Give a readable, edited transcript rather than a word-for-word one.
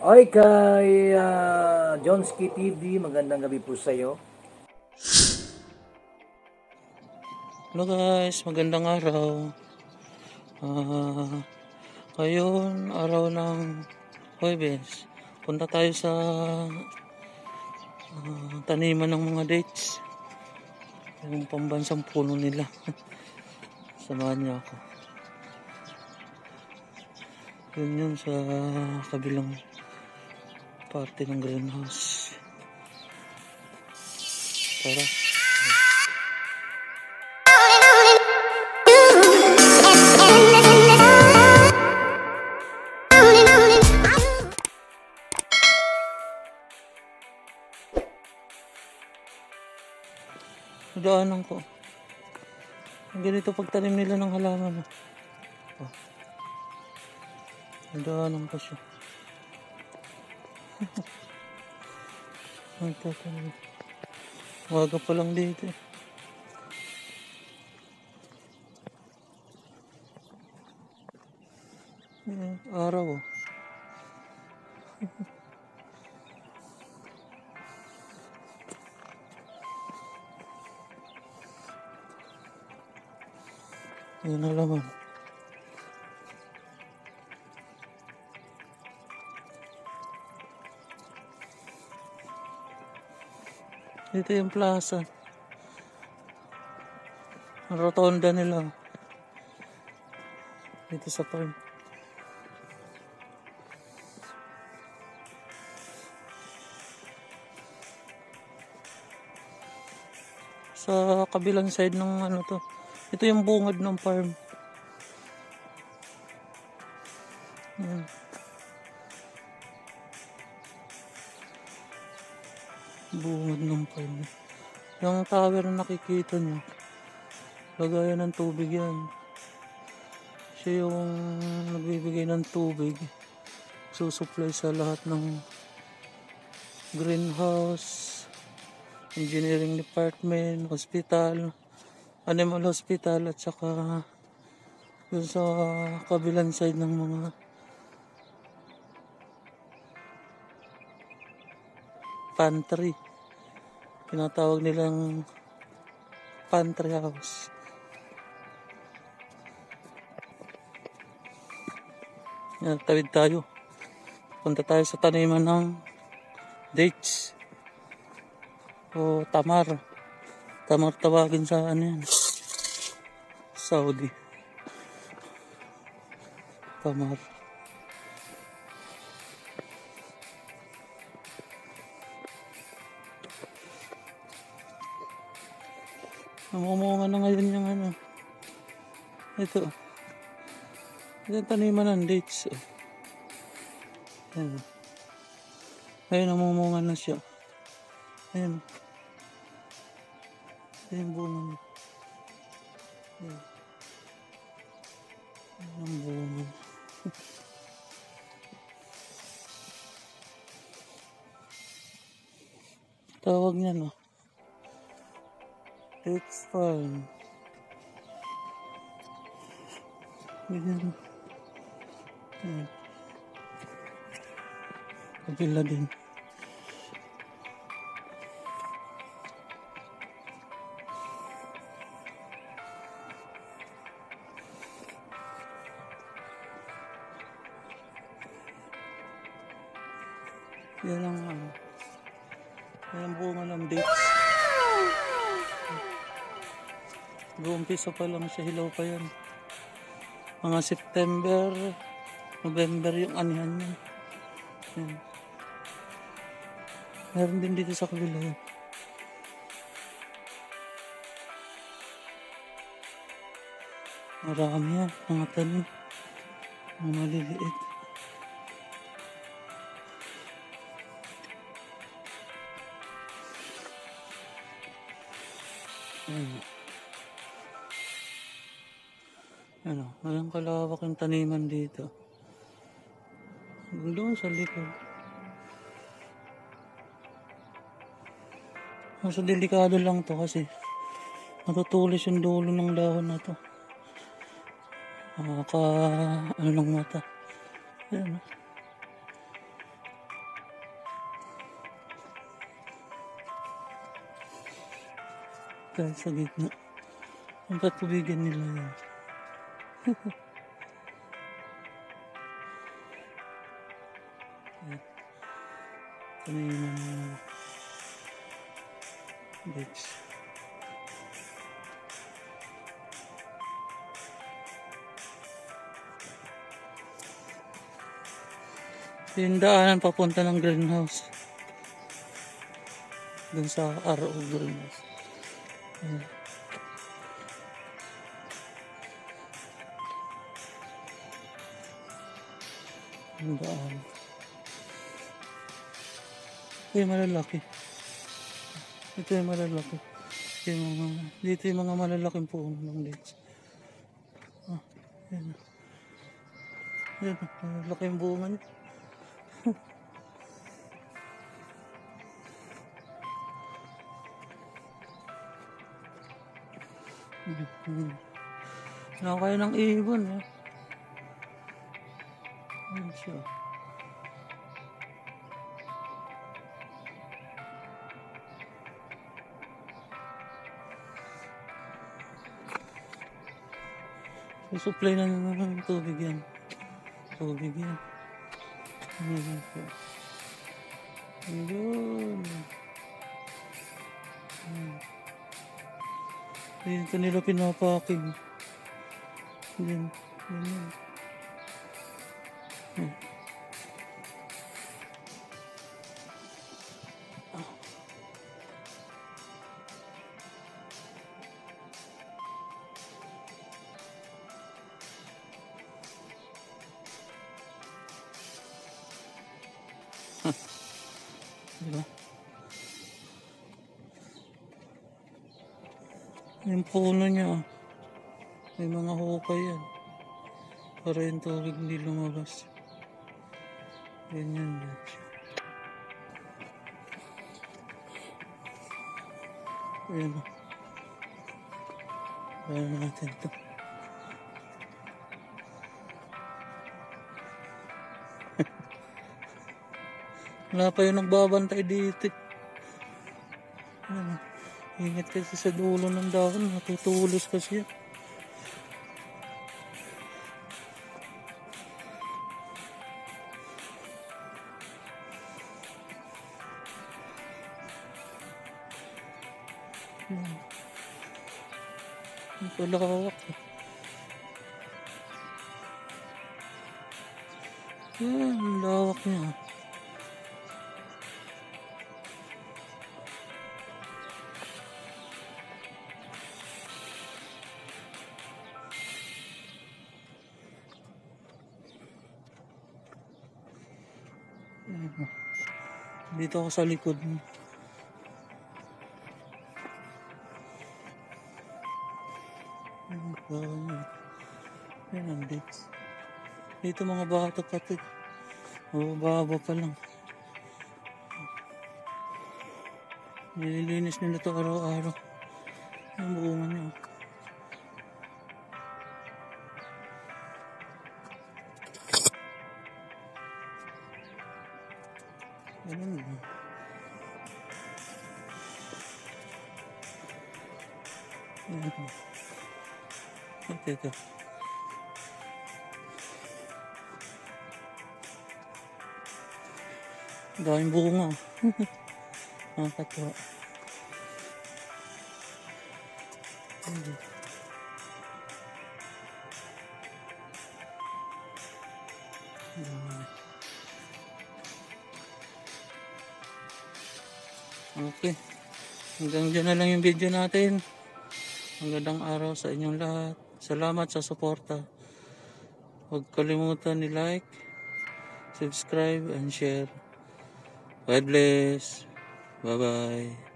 Oy kay Johnski TV, magandang gabi po sa iyo. Hello guys, magandang araw. Ngayon, araw ng Huwebes. Punta tayo sa taniman ng mga dates. Yung pambansang puno nila. Samahan niyo ako. Yun sa kabilang parte ng greenhouse. Tara. Daanan ko. Ganito pagtanim nila ng halaman. Oh. Daanan ko siya. Nagtatanim. Waga pa lang dito. Araw oh. Yan na laman. Dito yung plaza. Ang rotonda nila. Dito sa farm. Sa kabilang side ng ano to. Ito yung bungad ng farm. Yan. Bungad ng farm. Yung tower na nakikita nyo, lagayan ng tubig yan. Siya yung nagbibigay ng tubig. Susupply sa lahat ng greenhouse, engineering department, hospital, animal hospital, at saka dun sa kabilang side ng mga pantry. Tinatawag nilang pantry house. Yan, tawid tayo. Punta tayo sa taniman ng dates o tamar. Tamar tawagin sa ano yan, Saudi. Tamar. Namumunga na ngayon yung ano. Ito. Ito yung taniman ng dates. Ayan. Ayun, namumunga na siya. Ayan. Ayan yung bunga niya. Ayan. Ayan yung bunga. Tawag niya no. Dates farm. Ayan. Ayan. Kabila din. Yan ang ano. Yan ang bunga ng dates. Gumpisa pa lang siya, hilaw pa yan. Mga September, November yung anihan niya. Yan. Meron din dito sa kabila yan. Marami yan, mga tanim. Mga maliliit. Ano, walang kalawak yung taniman dito. Doon sa likod. Mas delikado lang to kasi matutulis yung dulo ng dahon na to. Ano ng mata. Ayan. Kahit sa gitna. Ang patubigan nila yan. Kanina na beach. Yung daanan papunta ng greenhouse. Dun sa RO greenhouse. Ayan. Yung daan. Ito yung malalaki. Ito yung malalaki. Dito yung mga malalaking puno ng dates. Ayan. Ayan. Malaki yung bunga niya. Nakakaya ng ibon eh. Ayan siya. Supply na ng tubig yan. Tubig yan. Ayan siya. Ayun. Ayan ito nila pinapaking. Ayan. Ayan. Ayan. Diba? Yung puno niya, may mga hukay yan para yung tubig hindi lumabas. Ganyan yan siya. Ayan o. Ayan natin ito. Wala pa yung nagbabantay dito. Ayan. Ingat kasi sa dulo ng dahon. Matutulos kasi yan. Ang palawak. Ayan, ang lawak niya. Dito ako sa likod mo. Yan ang dates. Dito mga bata pati. Baba pa lang. Nililinis nila ito araw-araw. Yung buungan niya. Ganun ba? Ito. Daming bunga. Nakakatawa. Okay. Hanggang dyan na lang yung video natin. Magandang araw sa inyong lahat. Salamat sa suporta. Huwag kalimutan ni-like, subscribe, and share. God bless. Bye-bye.